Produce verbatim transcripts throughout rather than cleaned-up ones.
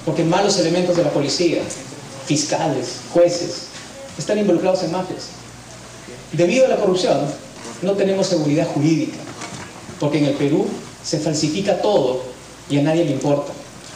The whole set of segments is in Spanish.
porque malos elementos de la policía, fiscales, jueces, están involucrados en mafias. Debido a la corrupción, no tenemos seguridad jurídica, porque en el Perú se falsifica todo y a nadie le importa.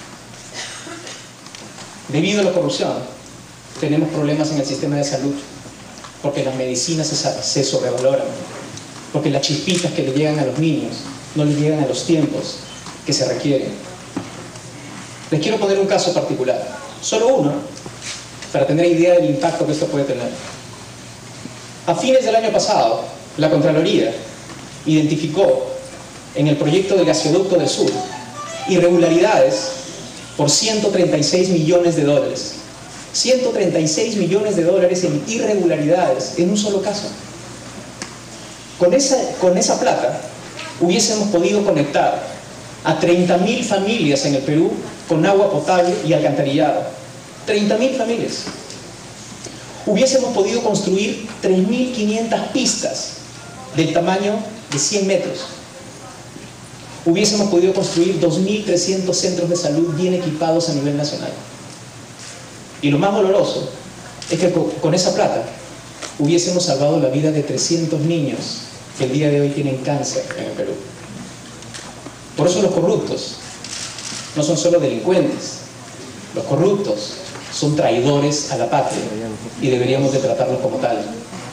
Debido a la corrupción, tenemos problemas en el sistema de salud, porque las medicinas se, se sobrevaloran, porque las chispitas que le llegan a los niños no les llegan a los tiempos que se requieren. Les quiero poner un caso particular, solo uno, para tener idea del impacto que esto puede tener. A fines del año pasado, la Contraloría identificó en el proyecto del gasoducto del sur irregularidades por ciento treinta y seis millones de dólares. ciento treinta y seis millones de dólares en irregularidades en un solo caso. Con esa, con esa plata hubiésemos podido conectar a treinta mil familias en el Perú con agua potable y alcantarillado. treinta mil familias. Hubiésemos podido construir tres mil quinientas pistas del tamaño de cien metros. Hubiésemos podido construir dos mil trescientos centros de salud bien equipados a nivel nacional. Y lo más doloroso es que con esa plata hubiésemos salvado la vida de trescientos niños que el día de hoy tienen cáncer en el Perú. Por eso los corruptos no son solo delincuentes. Los corruptos son traidores a la patria y deberíamos de tratarlos como tal.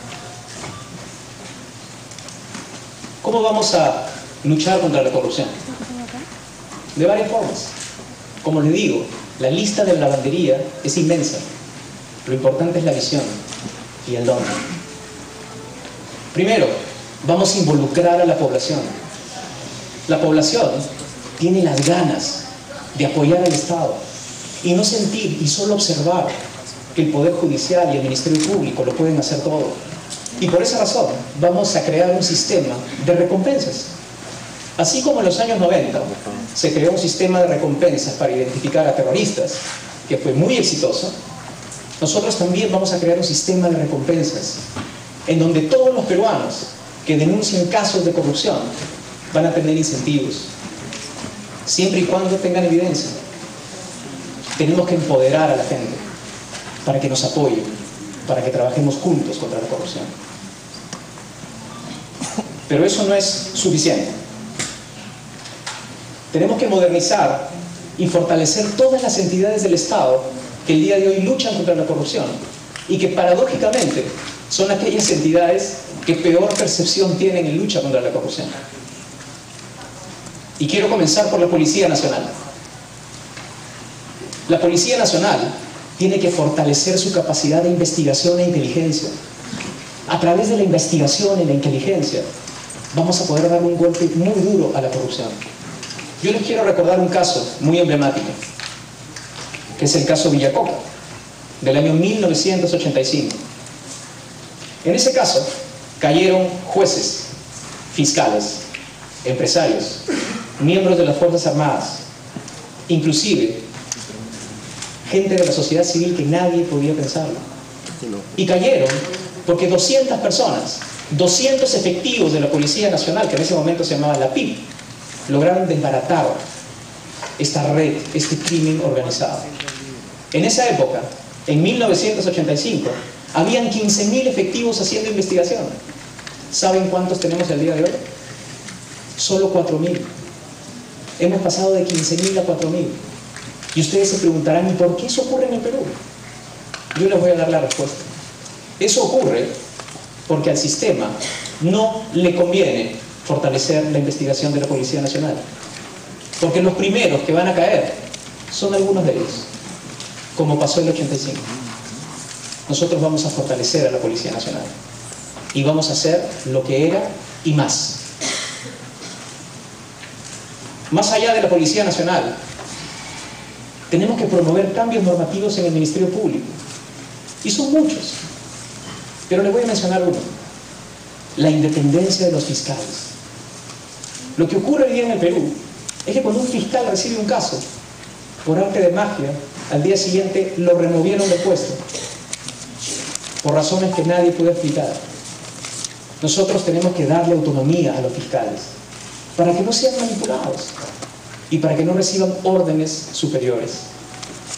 ¿Cómo vamos a luchar contra la corrupción? De varias formas. Como les digo, la lista de la lavandería es inmensa. Lo importante es la visión y el don. Primero, vamos a involucrar a la población. La población tiene las ganas de apoyar al Estado y no sentir y solo observar que el Poder Judicial y el Ministerio Público lo pueden hacer todo. Y por esa razón vamos a crear un sistema de recompensas. Así como en los años noventa se creó un sistema de recompensas para identificar a terroristas, que fue muy exitoso, nosotros también vamos a crear un sistema de recompensas en donde todos los peruanos que denuncien casos de corrupción van a tener incentivos, siempre y cuando tengan evidencia. Tenemos que empoderar a la gente para que nos apoyen, para que trabajemos juntos contra la corrupción. Pero eso no es suficiente. Tenemos que modernizar y fortalecer todas las entidades del Estado que el día de hoy luchan contra la corrupción y que paradójicamente son aquellas entidades que peor percepción tienen en lucha contra la corrupción. Y quiero comenzar por la Policía Nacional. La Policía Nacional tiene que fortalecer su capacidad de investigación e inteligencia. A través de la investigación y la inteligencia vamos a poder dar un golpe muy duro a la corrupción. Yo les quiero recordar un caso muy emblemático, que es el caso Villacoca, del año mil novecientos ochenta y cinco. En ese caso cayeron jueces, fiscales, empresarios, miembros de las Fuerzas Armadas, inclusive gente de la sociedad civil que nadie podía pensarlo. Y cayeron porque doscientas personas, doscientos efectivos de la Policía Nacional, que en ese momento se llamaba la P I P, lograron desbaratar esta red, este crimen organizado. En esa época, en mil novecientos ochenta y cinco, habían quince mil efectivos haciendo investigación. ¿Saben cuántos tenemos el día de hoy? Solo cuatro mil. Hemos pasado de quince mil a cuatro mil. Y ustedes se preguntarán, ¿y por qué eso ocurre en el Perú? Yo les voy a dar la respuesta. Eso ocurre porque al sistema no le conviene fortalecer la investigación de la Policía Nacional. Porque los primeros que van a caer son algunos de ellos, como pasó en el ochenta y cinco. Nosotros vamos a fortalecer a la Policía Nacional y vamos a hacer lo que era y más. Más allá de la Policía Nacional, tenemos que promover cambios normativos en el Ministerio Público. Y son muchos. Pero les voy a mencionar uno. La independencia de los fiscales. Lo que ocurre hoy día en el Perú es que cuando un fiscal recibe un caso, por arte de magia, al día siguiente lo removieron del puesto, por razones que nadie puede explicar. Nosotros tenemos que darle autonomía a los fiscales, para que no sean manipulados y para que no reciban órdenes superiores.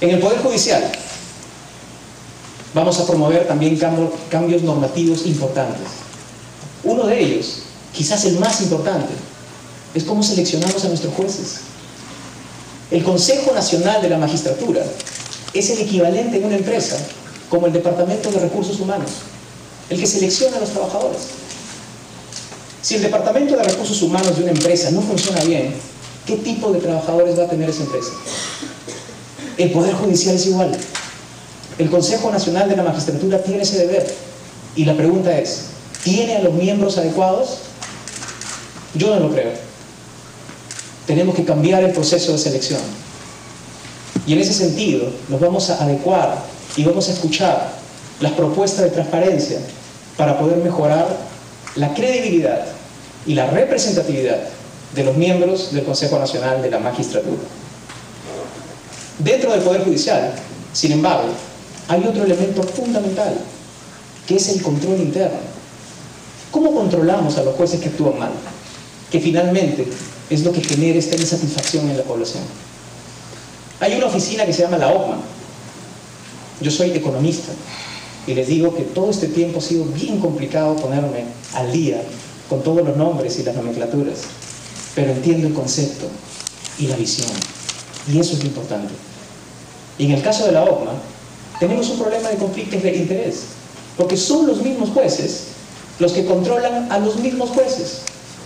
En el Poder Judicial vamos a promover también cambios normativos importantes. Uno de ellos, quizás el más importante, es cómo seleccionamos a nuestros jueces. El Consejo Nacional de la Magistratura es el equivalente en una empresa como el Departamento de Recursos Humanos, el que selecciona a los trabajadores. Si el Departamento de Recursos Humanos de una empresa no funciona bien, ¿qué tipo de trabajadores va a tener esa empresa? El Poder Judicial es igual. El Consejo Nacional de la Magistratura tiene ese deber. Y la pregunta es, ¿tiene a los miembros adecuados? Yo no lo creo. Tenemos que cambiar el proceso de selección. Y en ese sentido, nos vamos a adecuar y vamos a escuchar las propuestas de transparencia para poder mejorar la credibilidad y la representatividad de los miembros del Consejo Nacional de la Magistratura. Dentro del Poder Judicial, sin embargo, hay otro elemento fundamental, que es el control interno. ¿Cómo controlamos a los jueces que actúan mal? Que finalmente es lo que genera esta insatisfacción en la población. Hay una oficina que se llama la O C M A. Yo soy economista y les digo que todo este tiempo ha sido bien complicado ponerme al día con todos los nombres y las nomenclaturas, pero entiendo el concepto y la visión, y eso es lo importante. Y en el caso de la O C M A tenemos un problema de conflictos de interés, porque son los mismos jueces los que controlan a los mismos jueces.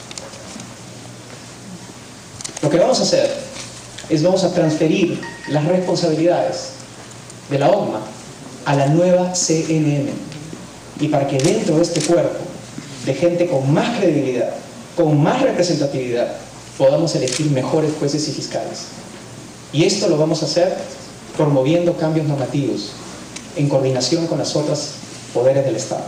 Lo que vamos a hacer es vamos a transferir las responsabilidades de la O C M A a la nueva C N M, y para que dentro de este cuerpo de gente con más credibilidad, con más representatividad, podamos elegir mejores jueces y fiscales. Y esto lo vamos a hacer promoviendo cambios normativos en coordinación con los otros poderes del Estado.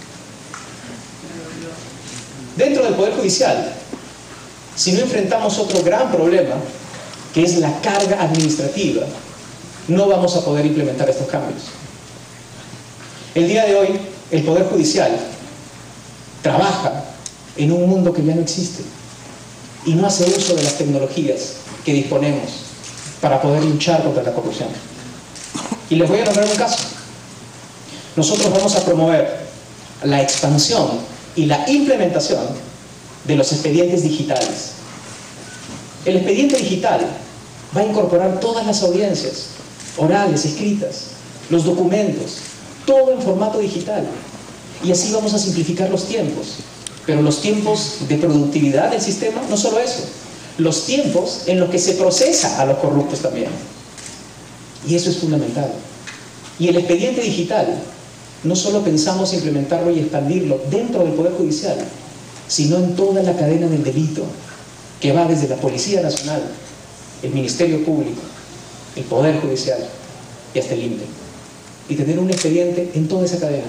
Dentro del Poder Judicial, si no enfrentamos otro gran problema, que es la carga administrativa, no vamos a poder implementar estos cambios. El día de hoy, el Poder Judicial trabaja en un mundo que ya no existe y no hace uso de las tecnologías que disponemos para poder luchar contra la corrupción. Y les voy a nombrar un caso. Nosotros vamos a promover la expansión y la implementación de los expedientes digitales. El expediente digital va a incorporar todas las audiencias, orales, escritas, los documentos, todo en formato digital. Y así vamos a simplificar los tiempos. Pero los tiempos de productividad del sistema, no solo eso, los tiempos en los que se procesa a los corruptos también. Y eso es fundamental. Y el expediente digital, no solo pensamos implementarlo y expandirlo dentro del Poder Judicial, sino en toda la cadena del delito, que va desde la Policía Nacional, el Ministerio Público, el Poder Judicial y hasta el I N P E. Y tener un expediente en toda esa cadena.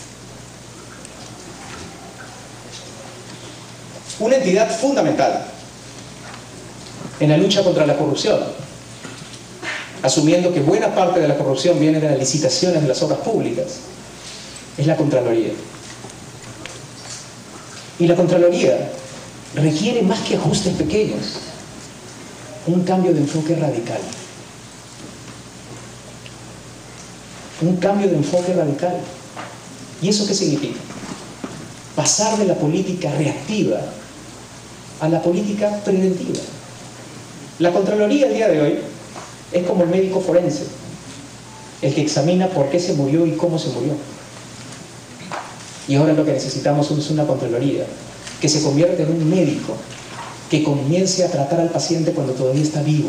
Una entidad fundamental en la lucha contra la corrupción, asumiendo que buena parte de la corrupción viene de las licitaciones de las obras públicas, es la Contraloría. Y la Contraloría requiere más que ajustes pequeños, un cambio de enfoque radical. Un cambio de enfoque radical. ¿Y eso qué significa? Pasar de la política reactiva a la política preventiva. La Contraloría el día de hoy es como el médico forense, el que examina por qué se murió y cómo se murió. Y ahora lo que necesitamos es una Contraloría que se convierta en un médico que comience a tratar al paciente cuando todavía está vivo.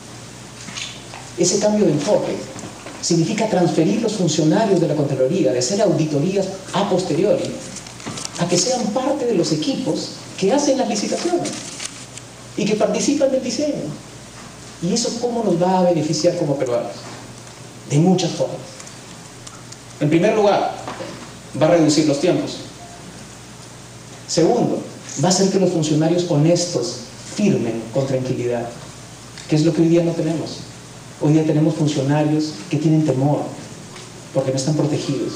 Ese cambio de enfoque significa transferir los funcionarios de la Contraloría, de hacer auditorías a posteriori, a que sean parte de los equipos que hacen las licitaciones y que participan del diseño. ¿Y eso cómo nos va a beneficiar como peruanos? De muchas formas. En primer lugar, va a reducir los tiempos. Segundo, va a hacer que los funcionarios honestos firmen con tranquilidad, que es lo que hoy día no tenemos. Hoy día tenemos funcionarios que tienen temor porque no están protegidos.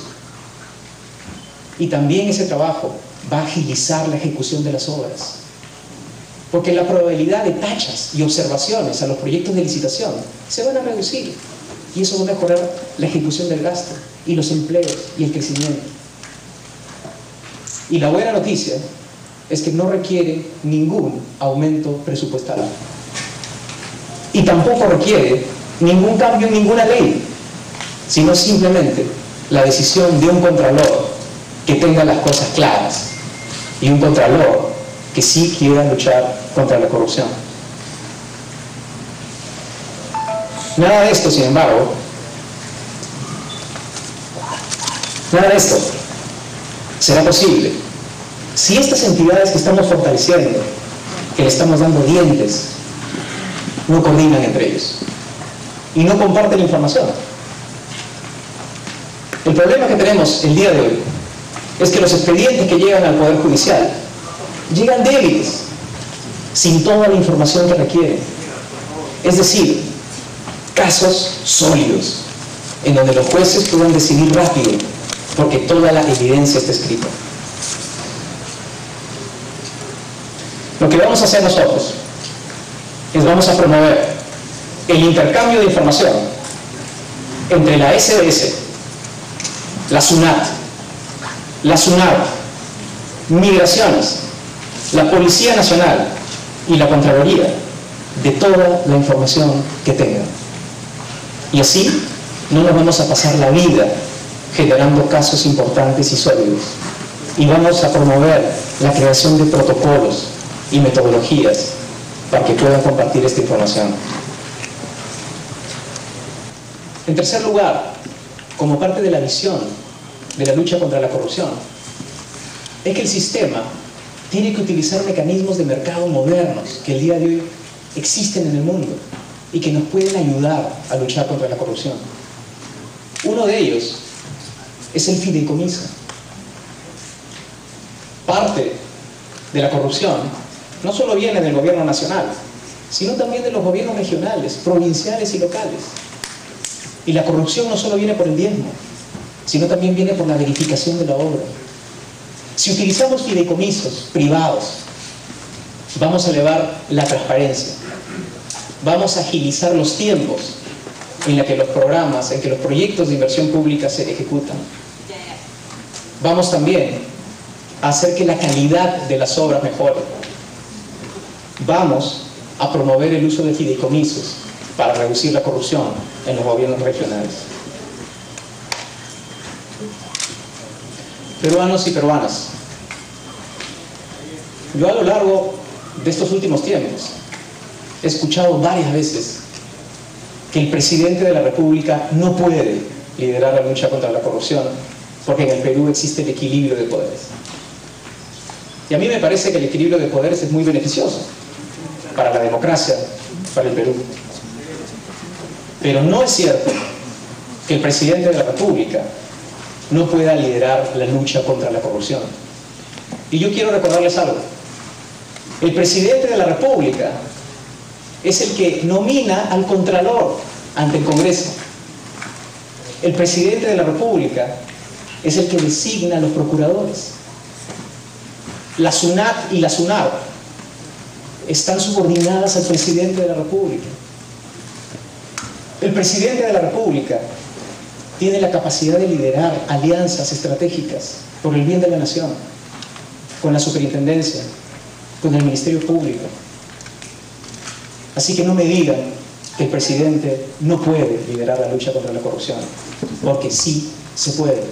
Y también ese trabajo va a agilizar la ejecución de las obras, porque la probabilidad de tachas y observaciones a los proyectos de licitación se van a reducir. Y eso va a mejorar la ejecución del gasto, y los empleos, y el crecimiento. Y la buena noticia es que no requiere ningún aumento presupuestal. Y tampoco requiere ningún cambio en ninguna ley, sino simplemente la decisión de un contralor que tenga las cosas claras, y un contralor que sí quiera luchar contra la corrupción. Nada de esto, sin embargo, nada de esto será posible si estas entidades que estamos fortaleciendo, que le estamos dando dientes, no coordinan entre ellos y no comparten información. El problema que tenemos el día de hoy es que los expedientes que llegan al Poder Judicial llegan débiles, sin toda la información que requieren. Es decir, casos sólidos, en donde los jueces puedan decidir rápido, porque toda la evidencia está escrita. Lo que vamos a hacer nosotros es vamos a promover el intercambio de información entre la S D S, la SUNAT, la SUNAT, Migraciones, la Policía Nacional y la Contraloría, de toda la información que tengan. Y así no nos vamos a pasar la vida generando casos importantes y sólidos. Y vamos a promover la creación de protocolos y metodologías para que puedan compartir esta información. En tercer lugar, como parte de la visión de la lucha contra la corrupción, es que el sistema tiene que utilizar mecanismos de mercado modernos que el día de hoy existen en el mundo y que nos pueden ayudar a luchar contra la corrupción. Uno de ellos es el fideicomiso. Parte de la corrupción no solo viene del gobierno nacional, sino también de los gobiernos regionales, provinciales y locales. Y la corrupción no solo viene por el diezmo, sino también viene por la verificación de la obra. Si utilizamos fideicomisos privados, vamos a elevar la transparencia, vamos a agilizar los tiempos en los que los programas, en que los proyectos de inversión pública se ejecutan. Vamos también a hacer que la calidad de las obras mejore. Vamos a promover el uso de fideicomisos para reducir la corrupción en los gobiernos regionales. Peruanos y peruanas, yo a lo largo de estos últimos tiempos he escuchado varias veces que el presidente de la República no puede liderar la lucha contra la corrupción porque en el Perú existe el equilibrio de poderes. Y a mí me parece que el equilibrio de poderes es muy beneficioso para la democracia, para el Perú. Pero no es cierto que el presidente de la República no pueda liderar la lucha contra la corrupción. Y yo quiero recordarles algo. El presidente de la República es el que nomina al Contralor ante el Congreso. El presidente de la República es el que designa a los procuradores. La SUNAT y la SUNAR están subordinadas al presidente de la República. El presidente de la República tiene la capacidad de liderar alianzas estratégicas por el bien de la nación, con la superintendencia, con el Ministerio Público. Así que no me digan que el presidente no puede liderar la lucha contra la corrupción, porque sí se puede.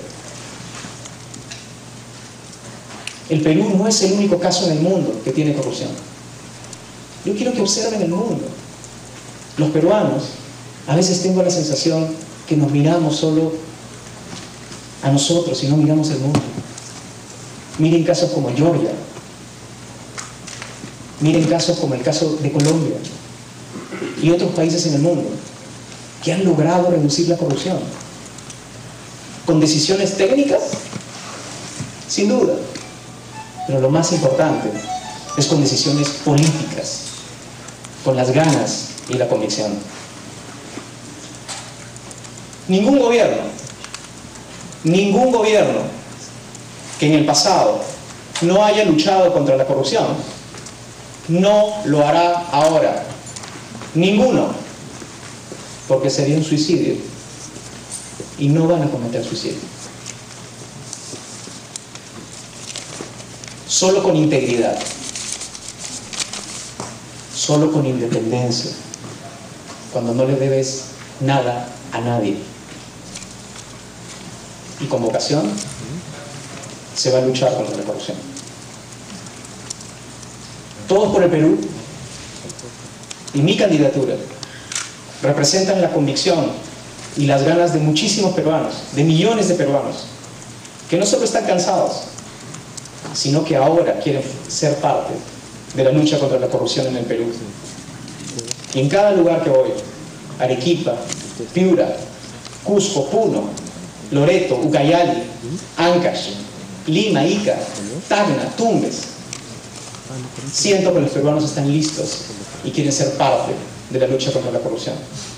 El Perú no es el único caso en el mundo que tiene corrupción. Yo quiero que observen el mundo. Los peruanos, a veces tengo la sensación que nos miramos solo a nosotros y no miramos el mundo. Miren casos como Georgia. Miren casos como el caso de Colombia y otros países en el mundo que han logrado reducir la corrupción. ¿Con decisiones técnicas? Sin duda. Pero lo más importante es con decisiones políticas, con las ganas y la convicción. Ningún gobierno, ningún gobierno que en el pasado no haya luchado contra la corrupción, no lo hará ahora. Ninguno. porque sería un suicidio, y no van a cometer suicidio. Solo con integridad, solo con independencia, cuando no le debes nada a nadie, y con vocación, se va a luchar contra la corrupción. Todos por el Perú y mi candidatura representan la convicción y las ganas de muchísimos peruanos, de millones de peruanos, que no solo están cansados, sino que ahora quieren ser parte de la lucha contra la corrupción en el Perú. Y en cada lugar que voy, Arequipa, Piura, Cusco, Puno, Loreto, Ucayali, Ancash, Lima, Ica, Tacna, Tumbes, siento que los peruanos están listos y quieren ser parte de la lucha contra la corrupción.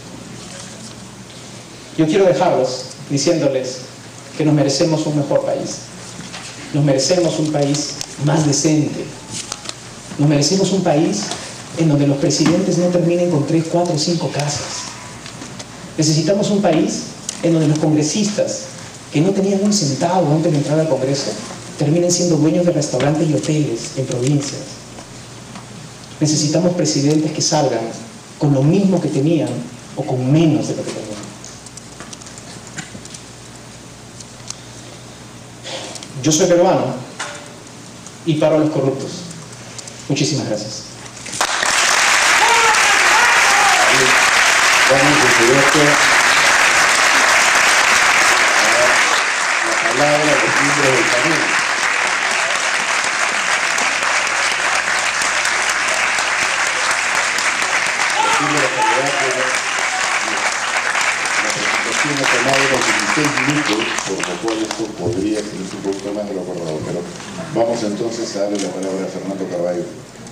Yo quiero dejarlos diciéndoles que nos merecemos un mejor país. Nos merecemos un país más decente. Nos merecemos un país en donde los presidentes no terminen con tres, cuatro, cinco casas. Necesitamos un país en donde los congresistas, que no tenían un centavo antes de entrar al Congreso, terminen siendo dueños de restaurantes y hoteles en provincias. Necesitamos presidentes que salgan con lo mismo que tenían o con menos de lo que tenían. Yo soy peruano y paro a los corruptos. Muchísimas gracias. Vamos a hacer la palabra a los miembros del panel. La presentación ha tomado unos dieciséis minutos, por lo cual esto podría ser un poquito más de lo acordado, pero vamos entonces a darle la palabra a Fernando Carballo.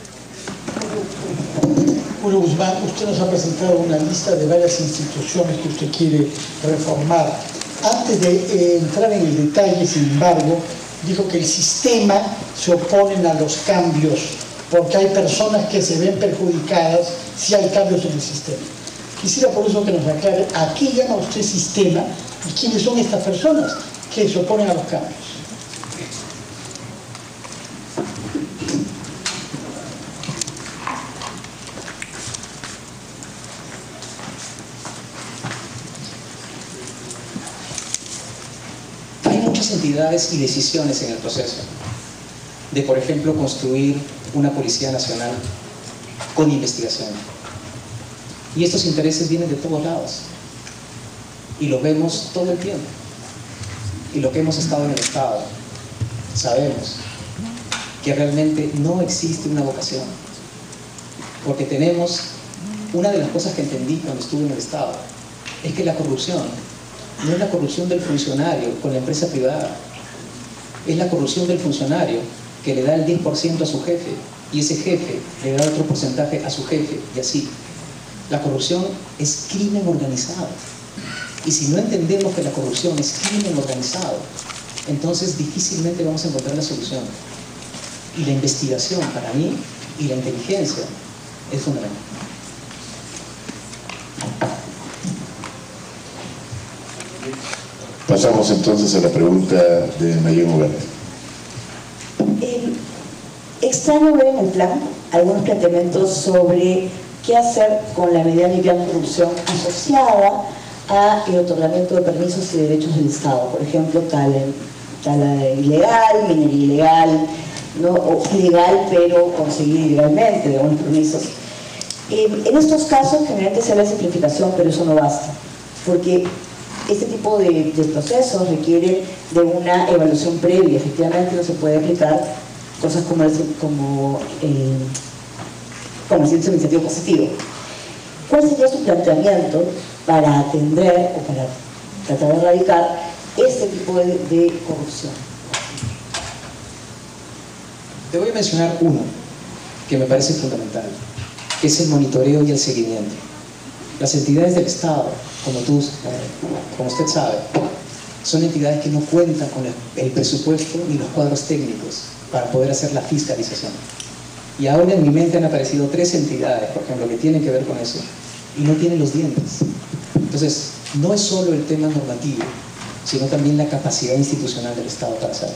Julio Guzmán, usted nos ha presentado una lista de varias instituciones que usted quiere reformar. Antes de eh, entrar en el detalle, sin embargo, dijo que el sistema se oponen a los cambios, porque hay personas que se ven perjudicadas si hay cambios en el sistema. Quisiera por eso que nos aclare a qué llama usted sistema y quiénes son estas personas que se oponen a los cambios. Entidades y decisiones en el proceso de, por ejemplo, construir una Policía Nacional con investigación. Y estos intereses vienen de todos lados y lo vemos todo el tiempo. Y lo que hemos estado en el Estado, sabemos que realmente no existe una vocación, porque tenemos, una de las cosas que entendí cuando estuve en el Estado es que la corrupción no es la corrupción del funcionario con la empresa privada, es la corrupción del funcionario que le da el diez por ciento a su jefe y ese jefe le da otro porcentaje a su jefe y así. La corrupción es crimen organizado y si no entendemos que la corrupción es crimen organizado, entonces difícilmente vamos a encontrar la solución. Y la investigación para mí y la inteligencia es fundamental. Pasamos entonces a la pregunta de Mayén Ugarte. Eh, extraño ver en el plan algunos planteamientos sobre qué hacer con la medida de corrupción asociada al otorgamiento de permisos y derechos del Estado. Por ejemplo, tala, tala ilegal, minería ilegal, ¿no? O ilegal pero conseguir ilegalmente de unos permisos. Eh, en estos casos generalmente se habla de simplificación, pero eso no basta, porque este tipo de, de procesos requiere de una evaluación previa. Efectivamente no se puede aplicar cosas como el, como, eh, como el centro administrativo positivo. ¿Cuál sería su planteamiento para atender o para tratar de erradicar este tipo de, de corrupción? Te voy a mencionar uno que me parece fundamental, que es el monitoreo y el seguimiento. Las entidades del Estado, como, tú, eh, como usted sabe, son entidades que no cuentan con el, el presupuesto ni los cuadros técnicos para poder hacer la fiscalización. Y ahora en mi mente han aparecido tres entidades, por ejemplo, que tienen que ver con eso, y no tienen los dientes. Entonces, no es solo el tema normativo, sino también la capacidad institucional del Estado para hacerlo.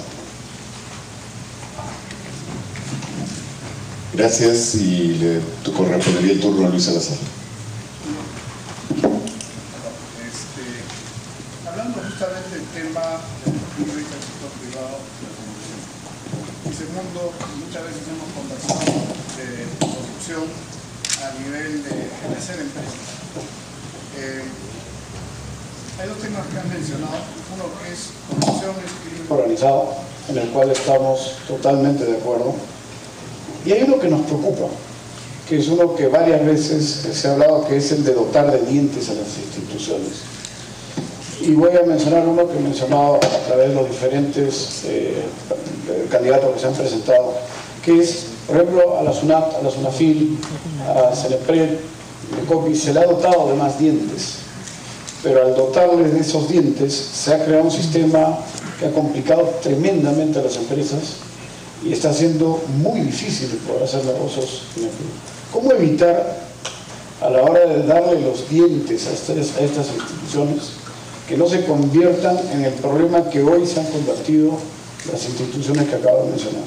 Gracias, y le correspondería el turno a Luis Salazar. Este, hablando justamente del tema del público y del sector privado, segundo, muchas veces hemos conversado de corrupción a nivel de, de hacer empresas. Eh, hay dos temas que han mencionado, uno que es corrupción, es crimen organizado, en el cual estamos totalmente de acuerdo. Y hay uno que nos preocupa, que es uno que varias veces se ha hablado, que es el de dotar de dientes a las instituciones. Y voy a mencionar uno que he mencionado a través de los diferentes eh, candidatos que se han presentado, que es, por ejemplo, a la SUNAT, a la SUNAFIL, a CENEPRED, a COPI, se le ha dotado de más dientes. Pero al dotarles de esos dientes, se ha creado un sistema que ha complicado tremendamente a las empresas y está haciendo muy difícil poder hacer negocios en el Perú. ¿Cómo evitar, a la hora de darle los dientes a estas, a estas instituciones, que no se conviertan en el problema que hoy se han convertido las instituciones que acabo de mencionar?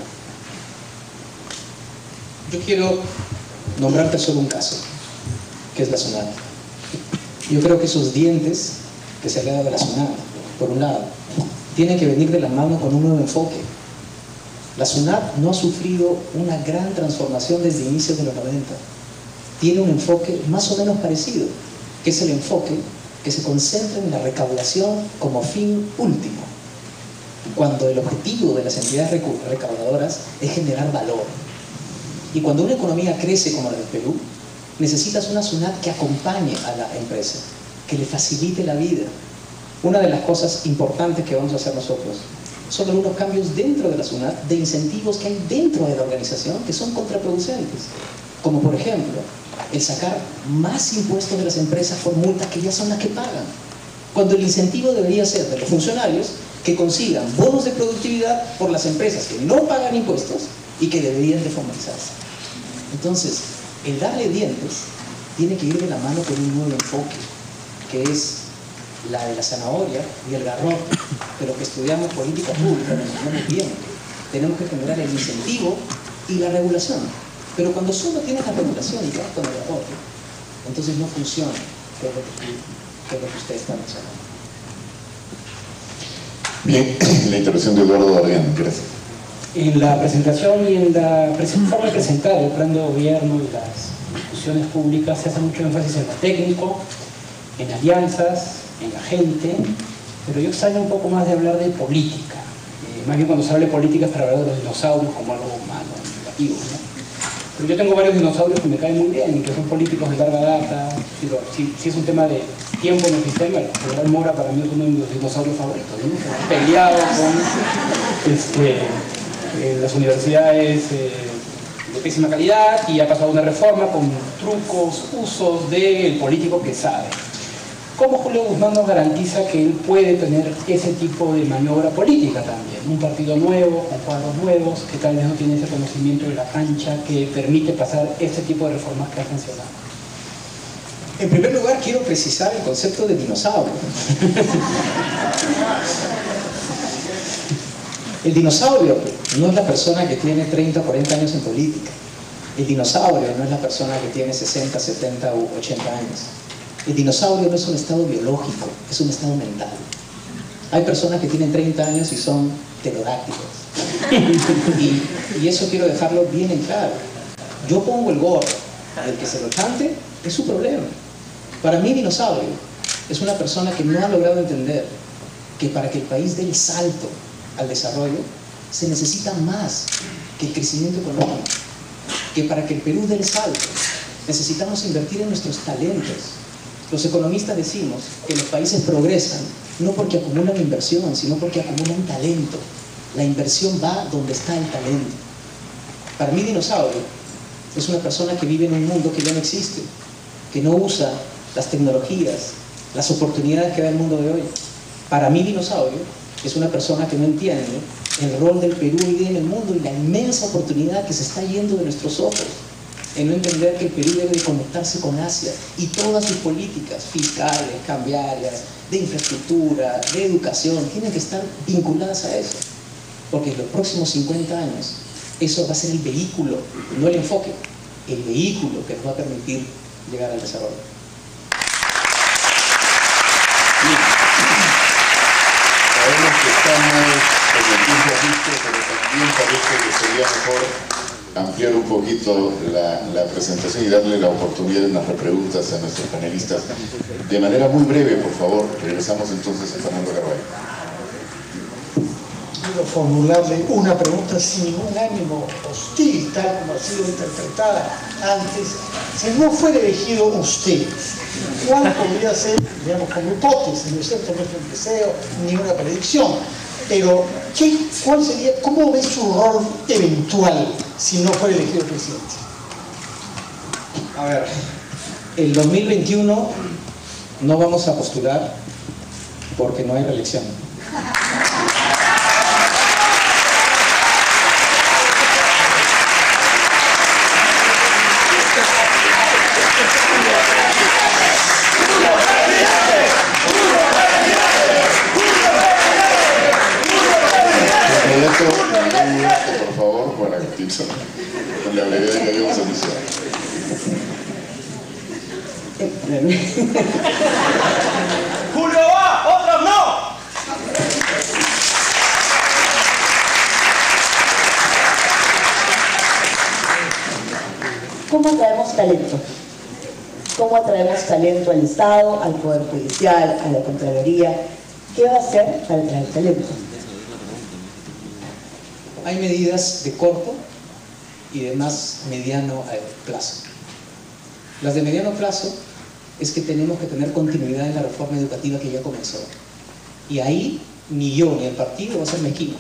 Yo quiero nombrarte solo un caso, que es la SUNAT. Yo creo que esos dientes que se le ha dado a la SUNAT, por un lado, tienen que venir de la mano con un nuevo enfoque. La SUNAT no ha sufrido una gran transformación desde inicios de los noventa. Tiene un enfoque más o menos parecido, que es el enfoque que se concentra en la recaudación como fin último, cuando el objetivo de las entidades recaudadoras es generar valor. Y cuando una economía crece como la del Perú, necesitas una SUNAT que acompañe a la empresa, que le facilite la vida. Una de las cosas importantes que vamos a hacer nosotros son algunos cambios dentro de la SUNAT, de incentivos que hay dentro de la organización que son contraproducentes, como por ejemplo el sacar más impuestos de las empresas por multas que ya son las que pagan, cuando el incentivo debería ser de los funcionarios que consigan bonos de productividad por las empresas que no pagan impuestos y que deberían de formalizarse. Entonces, el darle dientes tiene que ir de la mano con un nuevo enfoque, que es la de la zanahoria y el garrote. Pero que estudiamos política pública, nos entendemos bien. Tenemos que generar el incentivo y la regulación. Pero cuando solo tienes la regulación y vas con el garrote, entonces no funciona, que es lo que, que, es lo que usted está mencionando. Bien, la intervención de Eduardo Dardian, gracias. En la presentación y en la forma de presentar el plan de gobierno y las discusiones públicas se hace mucho énfasis en lo técnico, en alianzas, en la gente, pero yo extraño un poco más de hablar de política. Eh, más bien cuando se habla de política es para hablar de los dinosaurios como algo malo, negativo, ¿no? Pero yo tengo varios dinosaurios que me caen muy bien y que son políticos de larga data. Digo, si, si es un tema de tiempo en el sistema, el general Mora para mí es uno de mis dinosaurios favoritos, ¿no? Se ha peleado con este, eh, las universidades eh, de pésima calidad y ha pasado una reforma con trucos, usos del político que sabe. ¿Cómo Julio Guzmán nos garantiza que él puede tener ese tipo de maniobra política también? Un partido nuevo, con cuadros nuevos, que tal vez no tiene ese conocimiento de la cancha que permite pasar este tipo de reformas que has mencionado. En primer lugar, quiero precisar el concepto de dinosaurio. El dinosaurio no es la persona que tiene treinta o cuarenta años en política. El dinosaurio no es la persona que tiene sesenta, setenta u ochenta años. El dinosaurio no es un estado biológico, es un estado mental. Hay personas que tienen treinta años y son pterodáctilos. Y, y eso quiero dejarlo bien en claro. Yo pongo el gorro, el que se lo cante es su problema. Para mí, dinosaurio es una persona que no ha logrado entender que para que el país dé el salto al desarrollo se necesita más que el crecimiento económico, que para que el Perú dé el salto necesitamos invertir en nuestros talentos. Los economistas decimos que los países progresan no porque acumulan inversión, sino porque acumulan talento. La inversión va donde está el talento. Para mí, dinosaurio es una persona que vive en un mundo que ya no existe, que no usa las tecnologías, las oportunidades que da el mundo de hoy. Para mí, dinosaurio es una persona que no entiende el rol del Perú hoy día en el mundo y la inmensa oportunidad que se está yendo de nuestros ojos. en no entender que el Perú debe de conectarse con Asia y todas sus políticas fiscales, cambiarias, de infraestructura, de educación, tienen que estar vinculadas a eso. Porque en los próximos cincuenta años eso va a ser el vehículo, no el enfoque, el vehículo que nos va a permitir llegar al desarrollo. Sabemos que estamos en el tiempo justo, pero también parece que sería mejor ampliar un poquito la, la presentación y darle la oportunidad de unas preguntas a nuestros panelistas. De manera muy breve, por favor, regresamos entonces a Fernando Carvalho. Quiero formularle una pregunta sin ningún ánimo hostil, tal como ha sido interpretada antes. Si no fuera elegido usted, ¿cuál podría ser, digamos, como hipótesis, ¿no es cierto? No es un deseo ni una predicción, pero ¿qué, cuál sería, cómo ve su rol eventual si no fuera elegido presidente? A ver, el dos mil veintiuno no vamos a postular porque no hay reelección. Por favor, para continuar con la brevedad que habíamos anunciado. ¡Julio va! ¡Otros no! ¿Cómo atraemos talento? ¿Cómo atraemos talento al Estado, al Poder Judicial, a la Contraloría? ¿Qué va a hacer para atraer talento? Hay medidas de corto y de más mediano plazo. Las de mediano plazo es que tenemos que tener continuidad en la reforma educativa que ya comenzó. Y ahí ni yo ni el partido va a ser mezquino.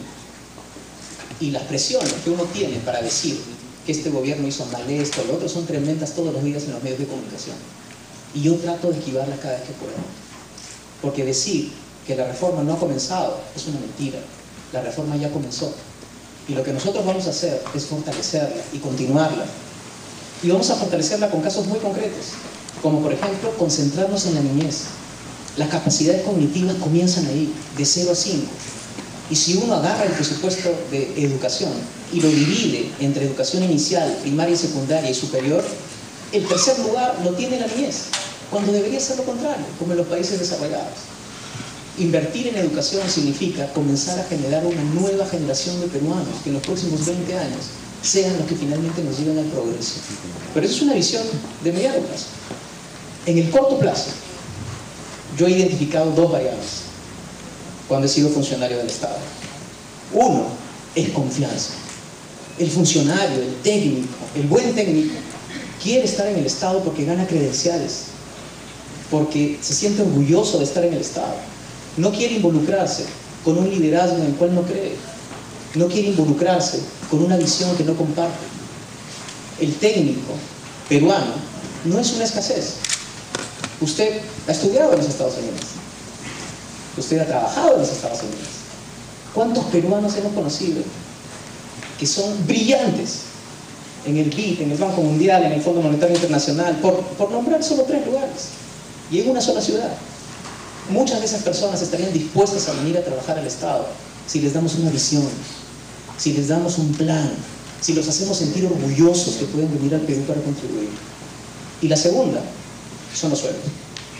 Y las presiones que uno tiene para decir que este gobierno hizo mal esto, lo otro, son tremendas todos los días en los medios de comunicación. Y yo trato de esquivarlas cada vez que puedo. Porque decir que la reforma no ha comenzado es una mentira. La reforma ya comenzó. Y lo que nosotros vamos a hacer es fortalecerla y continuarla. Y vamos a fortalecerla con casos muy concretos, como por ejemplo concentrarnos en la niñez. Las capacidades cognitivas comienzan ahí, de cero a cinco. Y si uno agarra el presupuesto de educación y lo divide entre educación inicial, primaria, secundaria y superior, el tercer lugar lo tiene la niñez, cuando debería ser lo contrario, como en los países desarrollados. Invertir en educación significa comenzar a generar una nueva generación de peruanos que en los próximos veinte años sean los que finalmente nos lleven al progreso. Pero eso es una visión de mediano plazo. En el corto plazo, yo he identificado dos variables cuando he sido funcionario del Estado. Uno es confianza. El funcionario, el técnico, el buen técnico, quiere estar en el Estado porque gana credenciales, porque se siente orgulloso de estar en el Estado. No quiere involucrarse con un liderazgo en el cual no cree. No quiere involucrarse con una visión que no comparte. El técnico peruano no es una escasez. Usted ha estudiado en los Estados Unidos. Usted ha trabajado en los Estados Unidos. ¿Cuántos peruanos hemos conocido que son brillantes en el B I D, en el Banco Mundial, en el Fondo Monetario Internacional, por, por nombrar solo tres lugares, y en una sola ciudad? Muchas de esas personas estarían dispuestas a venir a trabajar al Estado si les damos una visión, si les damos un plan, si los hacemos sentir orgullosos que pueden venir al Perú para contribuir. Y la segunda son los sueldos.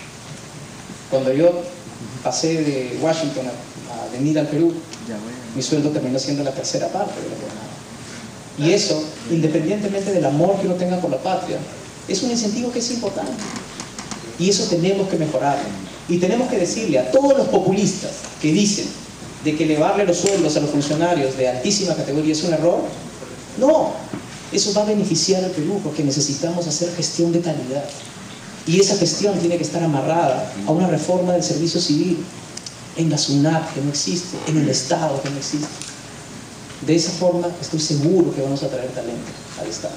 Cuando yo pasé de Washington a, a venir al Perú, mi sueldo terminó siendo la tercera parte de la jornada. Y eso, independientemente del amor que uno tenga por la patria, es un incentivo que es importante. Y eso tenemos que mejorarlo. Y tenemos que decirle a todos los populistas que dicen de que elevarle los sueldos a los funcionarios de altísima categoría es un error. No, eso va a beneficiar al Perú porque necesitamos hacer gestión de calidad. Y esa gestión tiene que estar amarrada a una reforma del servicio civil, en la SUNAT, que no existe, en el Estado, que no existe. De esa forma estoy seguro que vamos a traer talento al Estado.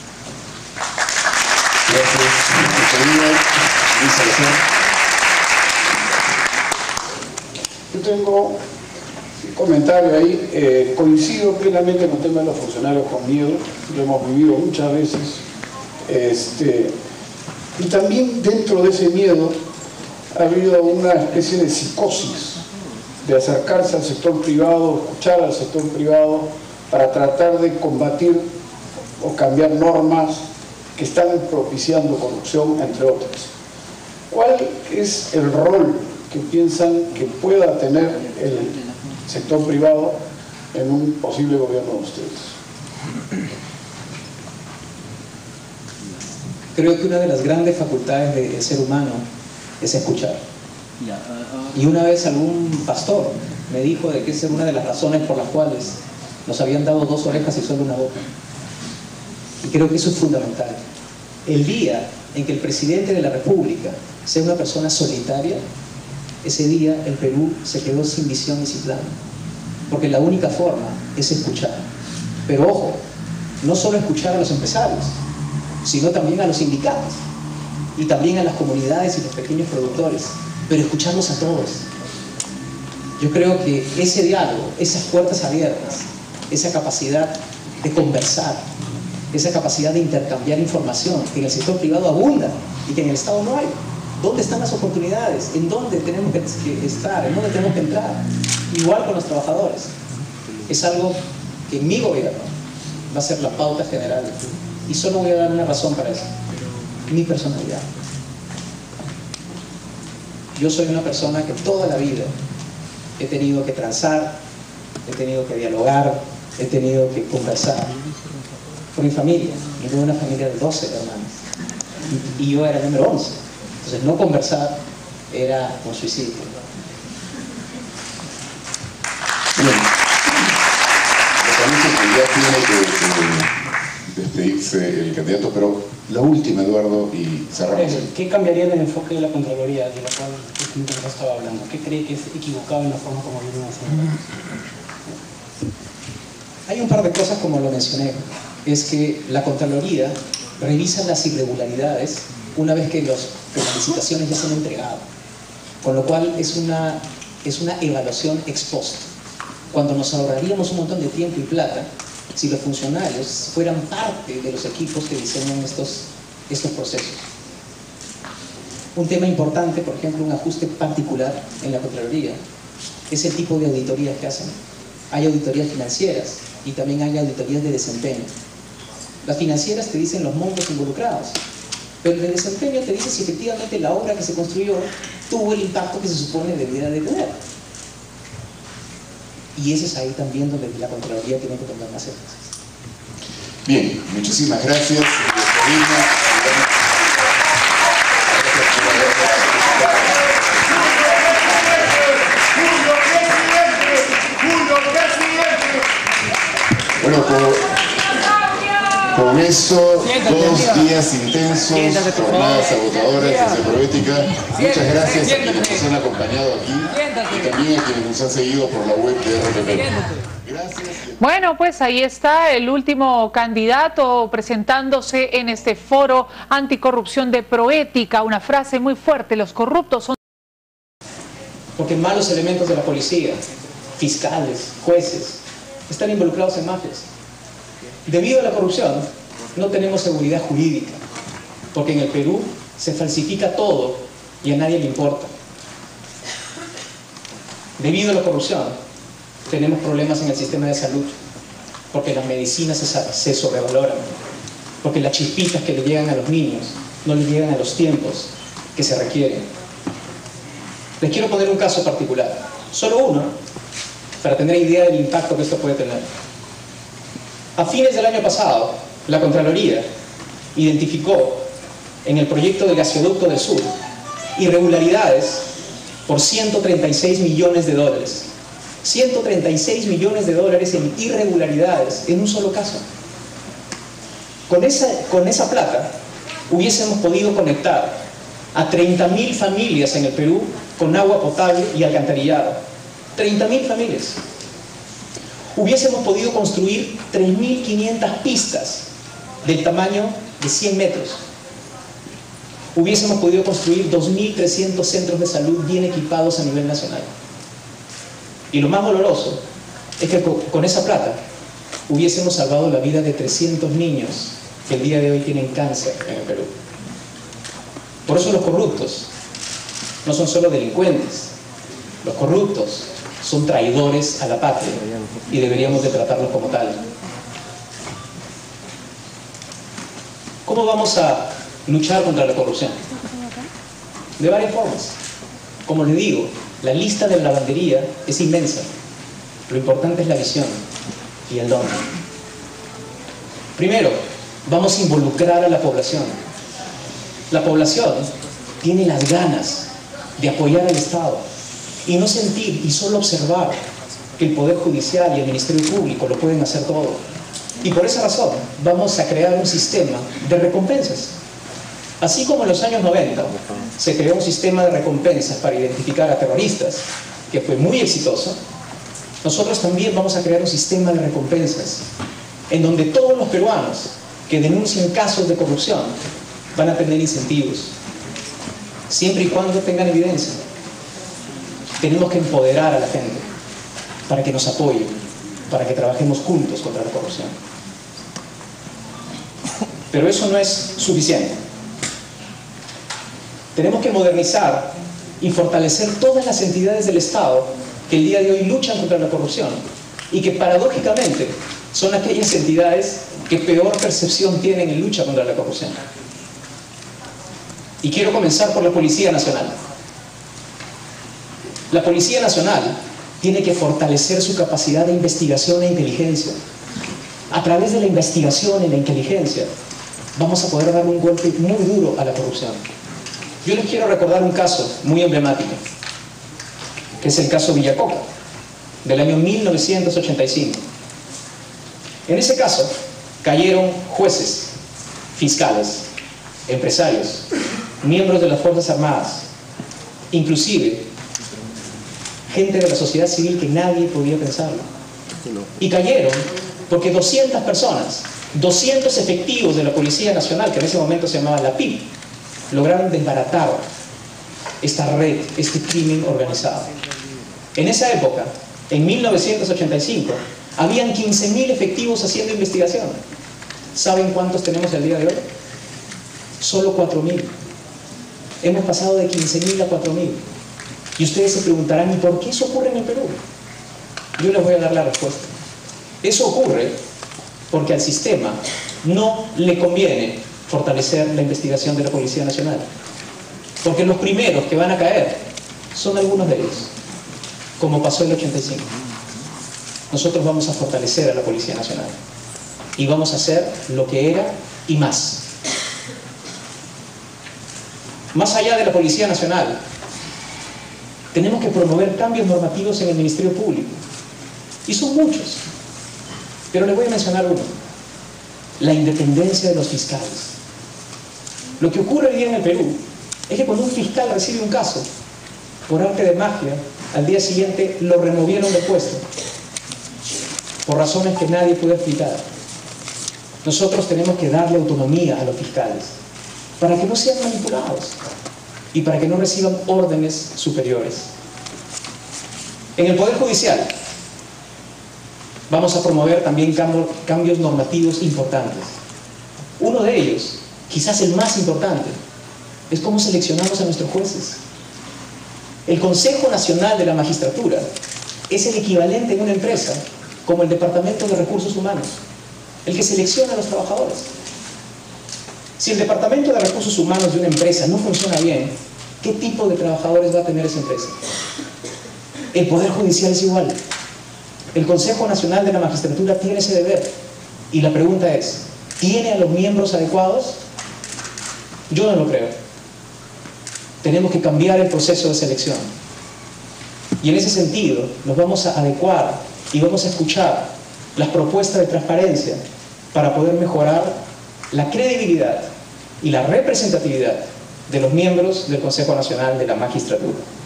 Yo tengo un comentario ahí, eh, coincido plenamente con el tema de los funcionarios con miedo, lo hemos vivido muchas veces Este, y también dentro de ese miedo ha habido una especie de psicosis de acercarse al sector privado, escuchar al sector privado para tratar de combatir o cambiar normas que están propiciando corrupción, entre otras. ¿Cuál es el rol que piensan que pueda tener el sector privado en un posible gobierno de ustedes? Creo que una de las grandes facultades del ser humano es escuchar. Y una vez algún pastor me dijo de que esa era una de las razones por las cuales nos habían dado dos orejas y solo una boca. Y creo que eso es fundamental. El día en que el presidente de la República sea una persona solitaria, ese día el Perú se quedó sin visión y sin plan. Porque la única forma es escuchar. Pero ojo, no solo escuchar a los empresarios, sino también a los sindicatos y también a las comunidades y los pequeños productores, pero escucharlos a todos. Yo creo que ese diálogo, esas puertas abiertas, esa capacidad de conversar, esa capacidad de intercambiar información que en el sector privado abunda y que en el Estado no hay. ¿Dónde están las oportunidades? ¿En dónde tenemos que estar? ¿En dónde tenemos que entrar? Igual con los trabajadores. Es algo que en mi gobierno va a ser la pauta general. Y solo voy a dar una razón para eso. Mi personalidad. Yo soy una persona que toda la vida he tenido que transar, he tenido que dialogar, he tenido que conversar con mi familia. Yo tengo una familia de doce hermanos y, y yo era el número once. Entonces no conversar era un suicidio. Bien. Me parece que ya tiene que, que despedirse el candidato, pero la última, Eduardo, y cerramos. ¿Qué cambiaría en el enfoque de la Contraloría, de la cual usted estaba hablando? ¿Qué cree que es equivocado en la forma como viene haciendo? Hay un par de cosas, como lo mencioné. Es que la Contraloría revisa las irregularidades una vez que, los, que las licitaciones ya se han entregado. Con lo cual es una, es una evaluación ex post. Cuando nos ahorraríamos un montón de tiempo y plata si los funcionarios fueran parte de los equipos que diseñan estos, estos procesos. Un tema importante, por ejemplo, un ajuste particular en la Contraloría, es el tipo de auditorías que hacen. Hay auditorías financieras y también hay auditorías de desempeño. Las financieras te dicen los montos involucrados, pero el de desempeño te dice si efectivamente la obra que se construyó tuvo el impacto que se supone debiera de tener. Y ese es ahí también donde la Contraloría tiene que tomar más énfasis. Bien, muchísimas gracias. Bueno, con, con esto, dos días intensos, jornadas agotadoras desde Proética. Muchas gracias a quienes nos han acompañado aquí y también a quienes nos han seguido por la web de R P P. Gracias. Bueno, pues ahí está el último candidato presentándose en este foro anticorrupción de Proética. Una frase muy fuerte: los corruptos son... Porque malos elementos de la policía, fiscales, jueces, están involucrados en mafias. Debido a la corrupción, no tenemos seguridad jurídica, porque en el Perú se falsifica todo y a nadie le importa. Debido a la corrupción, tenemos problemas en el sistema de salud, porque las medicinas se, se sobrevaloran, porque las chispitas que le llegan a los niños no le llegan a los tiempos que se requieren. Les quiero poner un caso particular, solo uno, para tener idea del impacto que esto puede tener. A fines del año pasado, la Contraloría identificó en el proyecto del gasoducto del sur irregularidades por ciento treinta y seis millones de dólares. ciento treinta y seis millones de dólares en irregularidades en un solo caso. Con esa, con esa plata hubiésemos podido conectar a treinta mil familias en el Perú con agua potable y alcantarillado. treinta mil familias. Hubiésemos podido construir tres mil quinientas pistas del tamaño de cien metros. Hubiésemos podido construir dos mil trescientos centros de salud bien equipados a nivel nacional. Y lo más doloroso es que con esa plata hubiésemos salvado la vida de trescientos niños que el día de hoy tienen cáncer en el Perú. Por eso los corruptos no son solo delincuentes. Los corruptos son traidores a la patria y deberíamos de tratarlos como tal. ¿Cómo vamos a luchar contra la corrupción? De varias formas. Como les digo, la lista de la lavandería es inmensa. Lo importante es la visión y el don. Primero, vamos a involucrar a la población. La población tiene las ganas de apoyar al Estado y no sentir y solo observar que el Poder Judicial y el Ministerio Público lo pueden hacer todo. Y por esa razón vamos a crear un sistema de recompensas. Así como en los años noventa se creó un sistema de recompensas para identificar a terroristas, que fue muy exitoso, nosotros también vamos a crear un sistema de recompensas en donde todos los peruanos que denuncien casos de corrupción van a tener incentivos, siempre y cuando tengan evidencia. Tenemos que empoderar a la gente para que nos apoyen, para que trabajemos juntos contra la corrupción. Pero eso no es suficiente. Tenemos que modernizar y fortalecer todas las entidades del Estado que el día de hoy luchan contra la corrupción y que paradójicamente son aquellas entidades que peor percepción tienen en lucha contra la corrupción. Y quiero comenzar por la Policía Nacional. La Policía Nacional tiene que fortalecer su capacidad de investigación e inteligencia. A través de la investigación y la inteligencia vamos a poder dar un golpe muy duro a la corrupción. Yo les quiero recordar un caso muy emblemático, que es el caso Villacoca, del año mil novecientos ochenta y cinco. En ese caso cayeron jueces, fiscales, empresarios, miembros de las Fuerzas Armadas, inclusive gente de la sociedad civil que nadie podía pensarlo. Y cayeron porque doscientas personas, doscientos efectivos de la Policía Nacional, que en ese momento se llamaba la P I B, lograron desbaratar esta red, este crimen organizado. En esa época, en mil novecientos ochenta y cinco, habían quince mil efectivos haciendo investigación. ¿Saben cuántos tenemos el día de hoy? Solo cuatro mil. Hemos pasado de quince mil a cuatro mil. Y ustedes se preguntarán, ¿y por qué eso ocurre en el Perú? Yo les voy a dar la respuesta. Eso ocurre porque al sistema no le conviene fortalecer la investigación de la Policía Nacional. Porque los primeros que van a caer son algunos de ellos, como pasó en el ochenta y cinco. Nosotros vamos a fortalecer a la Policía Nacional y vamos a hacer lo que era y más. Más allá de la Policía Nacional, tenemos que promover cambios normativos en el Ministerio Público. Y son muchos. Pero les voy a mencionar uno. La independencia de los fiscales. Lo que ocurre hoy día en el Perú es que cuando un fiscal recibe un caso, por arte de magia, al día siguiente lo removieron del puesto. Por razones que nadie puede explicar. Nosotros tenemos que darle autonomía a los fiscales para que no sean manipulados y para que no reciban órdenes superiores. En el Poder Judicial vamos a promover también cambios normativos importantes. Uno de ellos, quizás el más importante, es cómo seleccionamos a nuestros jueces. El Consejo Nacional de la Magistratura es el equivalente en una empresa como el Departamento de Recursos Humanos, el que selecciona a los trabajadores. Si el Departamento de Recursos Humanos de una empresa no funciona bien, ¿qué tipo de trabajadores va a tener esa empresa? El Poder Judicial es igual. El Consejo Nacional de la Magistratura tiene ese deber. Y la pregunta es, ¿tiene a los miembros adecuados? Yo no lo creo. Tenemos que cambiar el proceso de selección. Y en ese sentido, nos vamos a adecuar y vamos a escuchar las propuestas de transparencia para poder mejorar la credibilidad y la representatividad de los miembros del Consejo Nacional de la Magistratura.